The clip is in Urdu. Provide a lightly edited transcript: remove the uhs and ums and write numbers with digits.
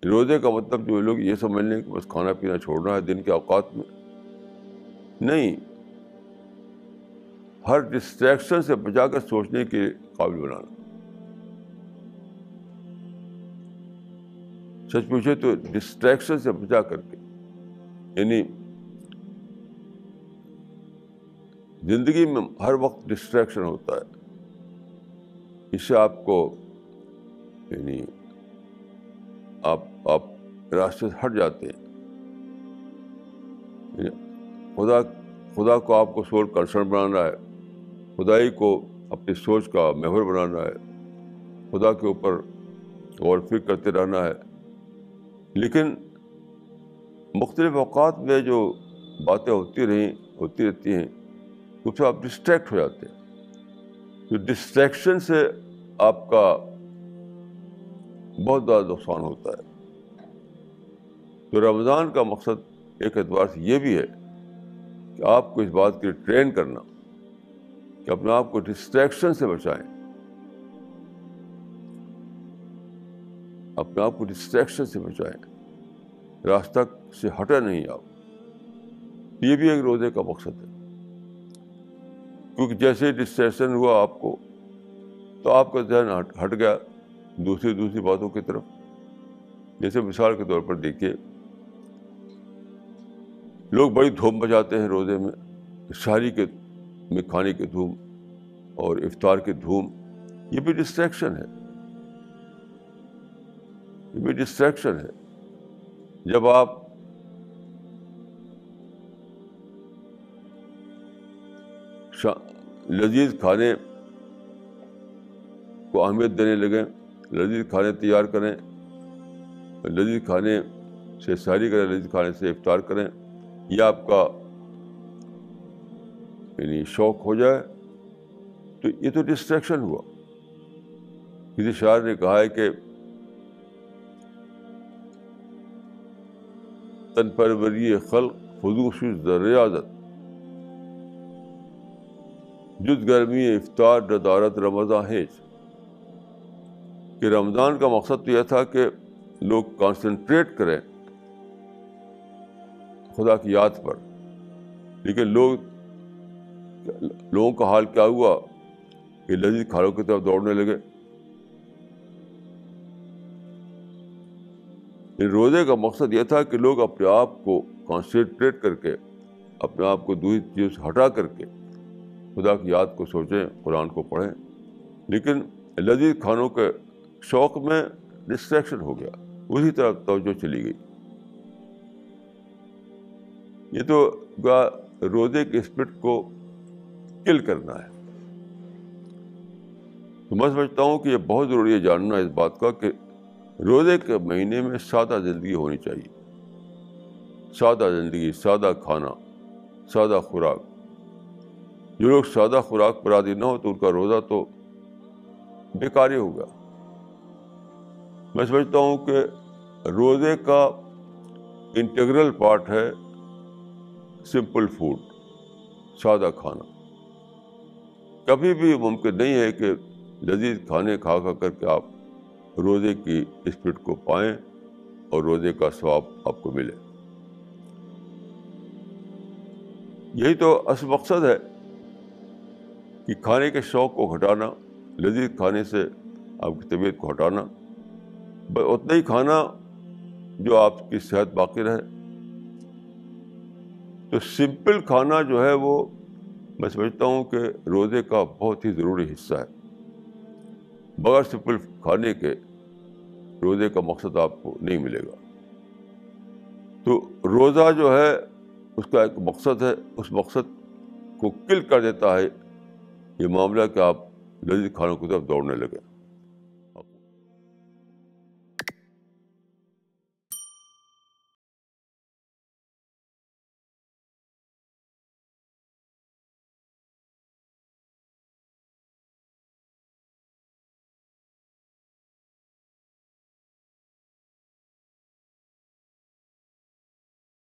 روزے کا مطلب جو لوگ یہ سمجھ لیں کہ بس کھانا پینا چھوڑنا ہے دن کے اوقات میں، نہیں، ہر ڈسٹریکشن سے بچا کر سوچنے کے قابل بنانا. سچ پوچھے تو ڈسٹریکشن سے بچا کر کے، یعنی زندگی میں ہر وقت ڈسٹریکشن ہوتا ہے، اس سے آپ کو یعنی آپ راستے سے ہٹ جاتے ہیں. یعنی خدا کو آپ کو سول کنسرن بنانا ہے، خدائی کو اپنی سوچ کا محور بنانا ہے، خدا کے اوپر غور و فکر کرتے رہنا ہے. لیکن مختلف اوقات میں جو باتیں ہوتی رہتی ہیں اس سے آپ ڈسٹریکٹ ہو جاتے ہیں. تو ڈسٹریکشن سے آپ کا بہت زیادہ نقصان ہوتا ہے. تو رمضان کا مقصد ایک اعتبار سے یہ بھی ہے کہ آپ کو اس بات کے لیے ٹرین کرنا کہ اپنے آپ کو ڈسٹریکشن سے بچائیں، اپنے آپ کو ڈسٹریکشن سے بچائیں، راستہ سے ہٹے نہیں آپ. یہ بھی ایک روزے کا مقصد ہے، کیونکہ جیسے ہی ڈسٹریکشن ہوا آپ کو تو آپ کا ذہن ہٹ گیا دوسری باتوں کی طرف. جیسے مثال کے طور پر دیکھیے، لوگ بڑی دھوم مچاتے ہیں روزے میں، سحری میں کھانے کی دھوم اور افطار کی دھوم. یہ بھی ڈسٹریکشن ہے، یہ بھی ڈسٹریکشن ہے. جب آپ لذیذ کھانے کو اہمیت دینے لگیں، لذیذ کھانے تیار کریں، لذیذ کھانے سے سحری کریں، لذیذ کھانے سے افطار کریں، یہ آپ کا یعنی شوق ہو جائے تو یہ تو ڈسٹریکشن ہوا. کسی شاعر نے کہا ہے کہ تن پروری خلق خضوص ریاضت، جد گرمی افطار ندارت رمضان ہیج. کہ رمضان کا مقصد تو یہ تھا کہ لوگ کانسنٹریٹ کریں خدا کی یاد پر، لیکن لوگوں کا حال کیا ہوا کہ لذیذ کھانوں کی طرف دوڑنے لگے. روزے کا مقصد یہ تھا کہ لوگ اپنے آپ کو کانسنٹریٹ کر کے، اپنے آپ کو دوسری چیزوں سے ہٹا کر کے خدا کی یاد کو سوچیں، قرآن کو پڑھیں. لیکن لذیذ کھانوں کے شوق میں ڈسٹریکشن ہو گیا، اسی طرف توجہ چلی گئی. یہ تو روزے کے اسپرٹ کو کل کرنا ہے. تو میں سمجھتا ہوں کہ یہ بہت ضروری ہے جاننا اس بات کا کہ روزے کے مہینے میں سادہ زندگی ہونی چاہیے. سادہ زندگی، سادہ کھانا، سادہ خوراک. جو لوگ سادہ خوراک پر عادی نہ ہو تو ان کا روزہ تو بیکار ہی ہوگا. میں سمجھتا ہوں کہ روزے کا انٹیگرل پارٹ ہے سمپل فوڈ، سادہ کھانا. کبھی بھی ممکن نہیں ہے کہ لذیذ کھانے کھا کر کے آپ روزے کی اسپرٹ کو پائیں اور روزے کا ثواب آپ کو ملے. یہی تو اصل مقصد ہے کہ کھانے کے شوق کو ہٹانا، لذیذ کھانے سے آپ کی طبیعت کو ہٹانا، بس اتنا ہی کھانا جو آپ کی صحت باقی رہے. تو سمپل کھانا جو ہے وہ میں سمجھتا ہوں کہ روزے کا بہت ہی ضروری حصہ ہے. بغیر سمپل کھانے کے روزے کا مقصد آپ کو نہیں ملے گا. تو روزہ جو ہے اس کا ایک مقصد ہے، اس مقصد کو کل کر دیتا ہے یہ معاملہ کہ آپ لذیذ کھانوں کی طرف دوڑنے لگے.